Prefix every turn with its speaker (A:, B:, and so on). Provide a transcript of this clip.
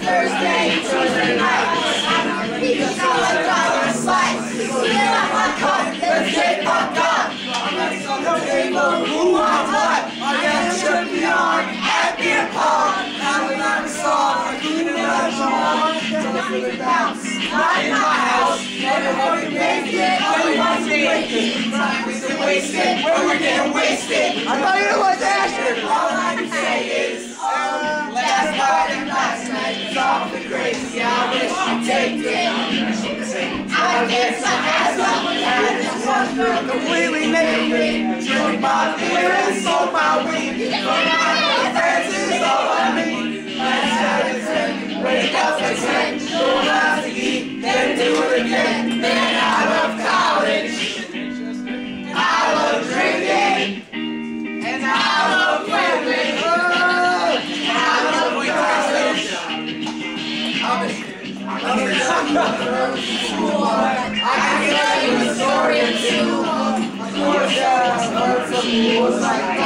A: Thursday night. He can go and drive a slice. Here at my cup, let's get fucked up. I'm next on the table, who wants what? I guess should be on at beer pong. Now we never saw a good enough song. Don't feel it bounce. Not in my house. Never want to make it. All we want to make it. Time we can waste it. Where we're getting wasted. I thought you didn't like Asher. All I can say is, last night and last night was awfully crazy. I wish you'd take it. I guess I had someone that just one girl completely naked. Drink my beer and smoke my weed. But my friends is all I need. Last night is in, wake up at 10, go out to eat, then do it again. Man, I love college. I love drinking. And I love women. I love college. I can tell you a story or two. Of course, I heard some rules like